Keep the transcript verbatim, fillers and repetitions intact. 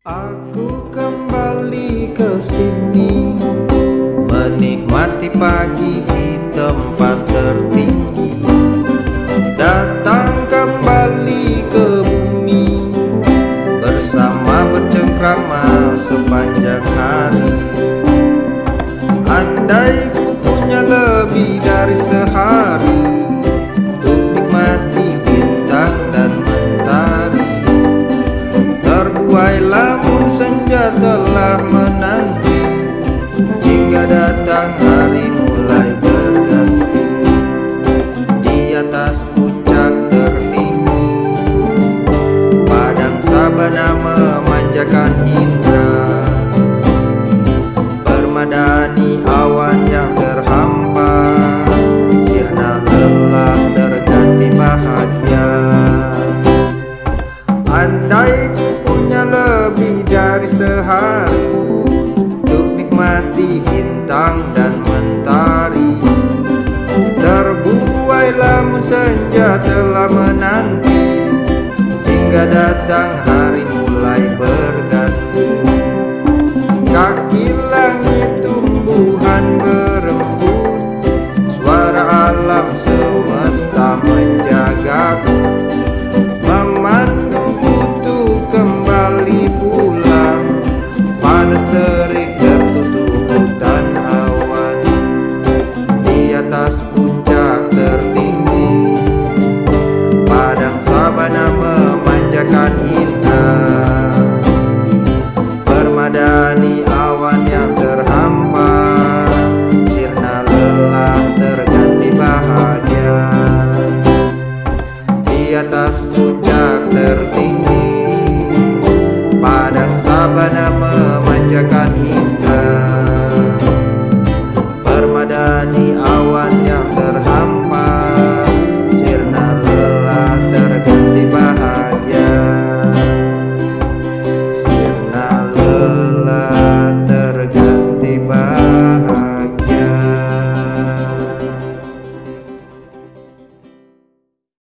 Aku kembali ke sini, menikmati pagi di tempat tertinggi. Datang kembali ke bumi, bersama bercengkrama sepanjang hari. Andai ku punya lebih dari sehari untuk nikmati bintang dan mentari. Terbuai lamun senja telah menanti, jika datang hari mulai berganti. Di atas puncak tertinggi, padang sabana memanjakan indra, permadani awan yang terhampa, sirna lelah terganti bahagia. Andai ku punya lebih dari sehari untuk nikmati bintang dan mentari. Terbuai lamun senja telah menanti, jika datang hari mulai berganti. Kaki langit tumbuhan berembun, suara alam semesta menjagaku, memanduku untuk kembali pulang. Panas terik tertutup hutan awan, di atas puncak tertinggi, padang sabana memanjakan indah, permadani awan yang terhampa, sirna lelah terganti bahagia. Di atas puncak tertinggi, padang sabana memanjakan indah, permadani awan yang terhampa, sirna lelah terganti bahagia.